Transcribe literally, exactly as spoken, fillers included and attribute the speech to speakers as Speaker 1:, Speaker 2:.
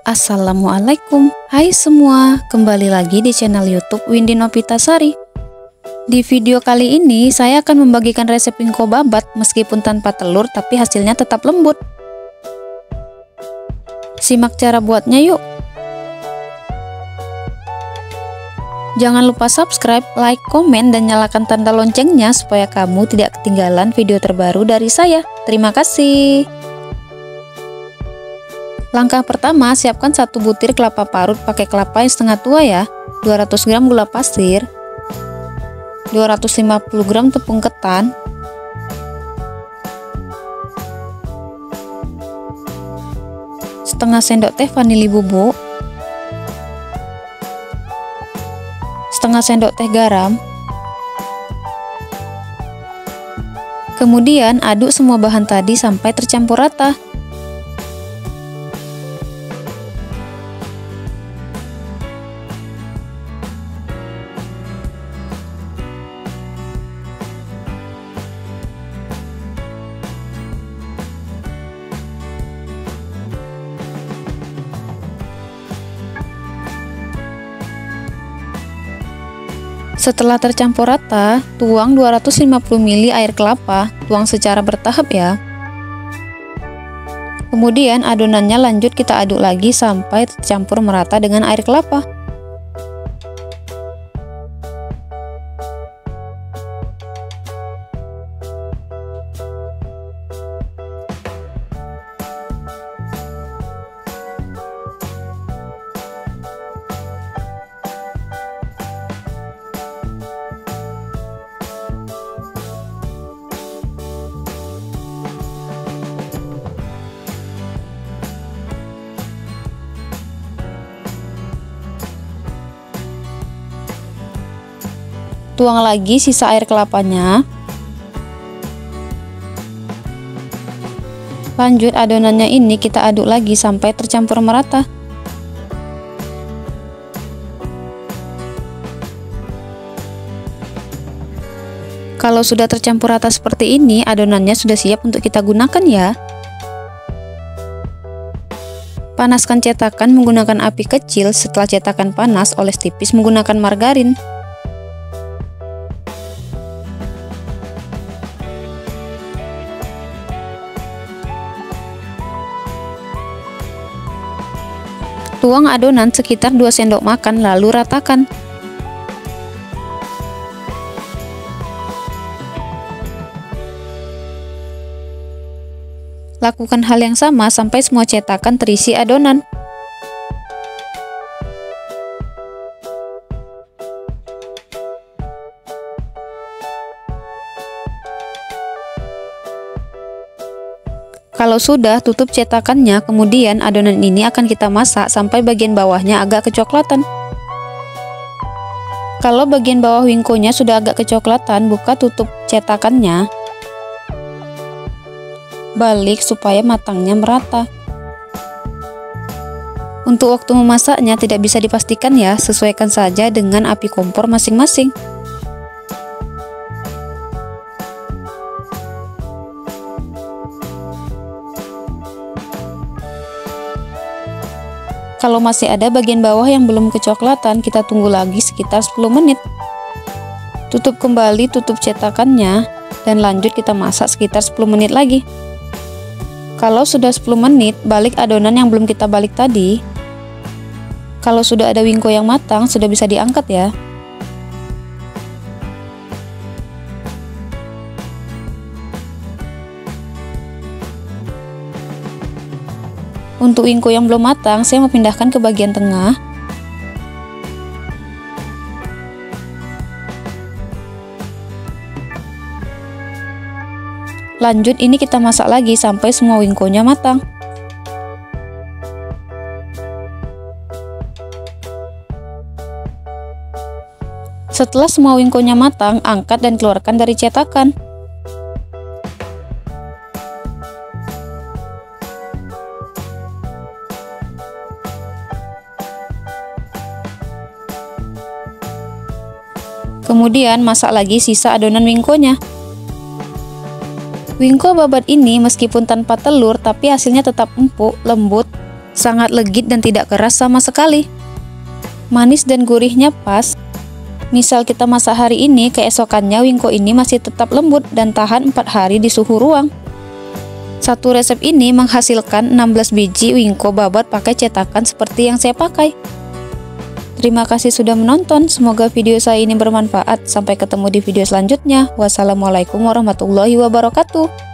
Speaker 1: Assalamualaikum, hai semua, kembali lagi di channel YouTube Windy Novitasari. Di video kali ini saya akan membagikan resep wingko babat meskipun tanpa telur tapi hasilnya tetap lembut. Simak cara buatnya yuk. Jangan lupa subscribe, like, komen, dan nyalakan tanda loncengnya supaya kamu tidak ketinggalan video terbaru dari saya. Terima kasih. Langkah pertama, siapkan satu butir kelapa parut pakai kelapa yang setengah tua ya, dua ratus gram gula pasir, dua ratus lima puluh gram tepung ketan, setengah sendok teh vanili bubuk, setengah sendok teh garam. Kemudian aduk semua bahan tadi sampai tercampur rata. Setelah tercampur rata, tuang dua ratus lima puluh mililiter air kelapa, tuang secara bertahap ya. Kemudian adonannya lanjut kita aduk lagi sampai tercampur merata dengan air kelapa. Tuang lagi sisa air kelapanya. Lanjut adonannya ini kita aduk lagi sampai tercampur merata. Kalau sudah tercampur rata seperti ini, adonannya sudah siap untuk kita gunakan ya. Panaskan cetakan menggunakan api kecil. Setelah cetakan panas, oles tipis menggunakan margarin. Tuang adonan sekitar dua sendok makan lalu ratakan. Lakukan hal yang sama sampai semua cetakan terisi adonan. Kalau sudah, tutup cetakannya, kemudian adonan ini akan kita masak sampai bagian bawahnya agak kecoklatan. Kalau bagian bawah wingkonya sudah agak kecoklatan, buka tutup cetakannya. Balik supaya matangnya merata. Untuk waktu memasaknya tidak bisa dipastikan ya, sesuaikan saja dengan api kompor masing-masing. Kalau masih ada bagian bawah yang belum kecoklatan, kita tunggu lagi sekitar sepuluh menit. Tutup kembali tutup cetakannya dan lanjut kita masak sekitar sepuluh menit lagi. Kalau sudah sepuluh menit, balik adonan yang belum kita balik tadi. Kalau sudah ada wingko yang matang, sudah bisa diangkat ya. Untuk wingko yang belum matang, saya mau pindahkan ke bagian tengah. Lanjut ini kita masak lagi sampai semua wingkonya matang. Setelah semua wingkonya matang, angkat dan keluarkan dari cetakan. Kemudian masak lagi sisa adonan wingkonya. Wingko babat ini meskipun tanpa telur tapi hasilnya tetap empuk, lembut, Sangat legit dan tidak keras sama sekali. Manis dan gurihnya pas. Misal kita masak hari ini, keesokannya wingko ini masih tetap lembut dan tahan empat hari di suhu ruang. Satu resep ini menghasilkan enam belas biji wingko babat pakai cetakan seperti yang saya pakai. Terima kasih sudah menonton, semoga video saya ini bermanfaat. Sampai ketemu di video selanjutnya. Wassalamualaikum warahmatullahi wabarakatuh.